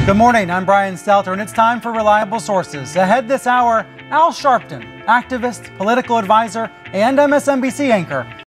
Good morning, I'm Brian Stelter, and it's time for Reliable Sources. Ahead this hour, Al Sharpton, activist, political advisor, and MSNBC anchor,